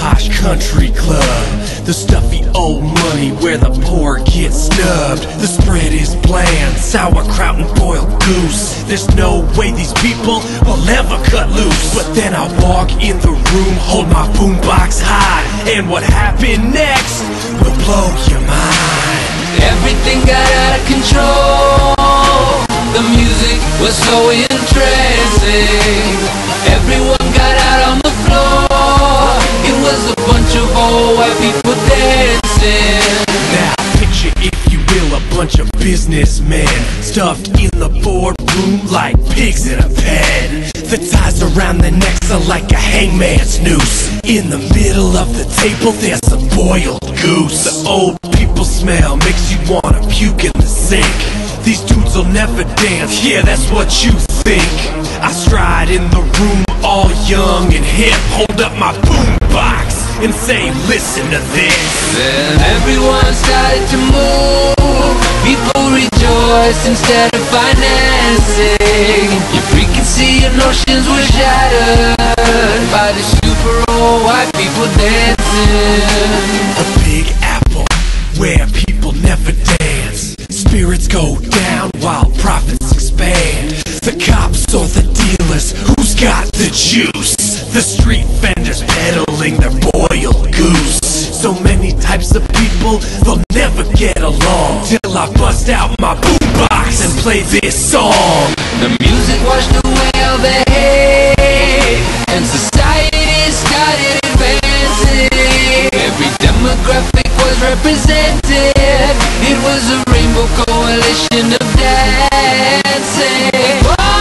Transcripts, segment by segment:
posh country club, the stuffy old money where the poor get snubbed. The spread is bland, sauerkraut and boiled goose. There's no way these people will ever cut loose. But then I walk in the room, hold my boombox high, and what happened next will blow your mind. Everything got out of control. The music was so entrancing. Everyone got out on the floor. It was a bunch of old white people dancing. Now picture, if you will, a bunch of businessmen stuffed in the boardroom like pigs in a pen. The ties around their necks are like a hangman's noose. In the middle of the table there's a boiled goose. The old people smell makes you wanna puke in the sink. These dudes will never dance, yeah, that's what you think. I stride in the room all young and hip, hold up my boombox and say, listen to this. Then everyone started to move. People rejoiced instead of financing. Your preconceived notions were shattered by the super old white people dancing. A big apple where people never dance. Spirits go down while profits expand. The cops or the dealers, who's got the juice? The street vendors peddling their boiled goose. So many types of people, they'll never get along, till I bust out my boombox and play this song. The music washed away all the hate, and society started advancing. Every demographic was represented. It was a rainbow coalition of dancing.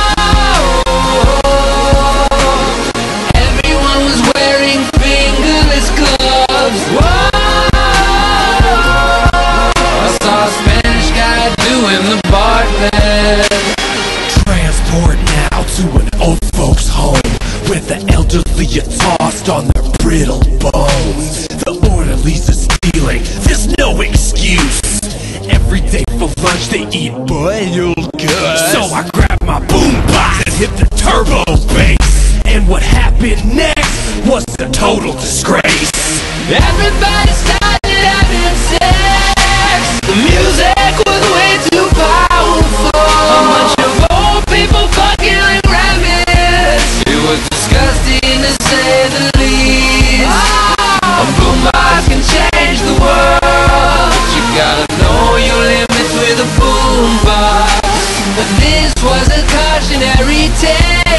Everyone was wearing fingerless gloves. I saw a Spanish guy doing the Bartman. Transport now to an old folks' home, where the elderly are tossed on their brittle bones. The orderlies are stealing, there's no excuse. Every day for lunch they eat boiled goods. So I grab my boombox and hit the turbo bass. And what happened next was a total disgrace. Everybody started having sex. The music was way too powerful. A bunch of old people fucking like rabbits. It was disgusting to say the least. A boombox can change the world. You gotta know your limits with a boombox. But this was a cautionary tale.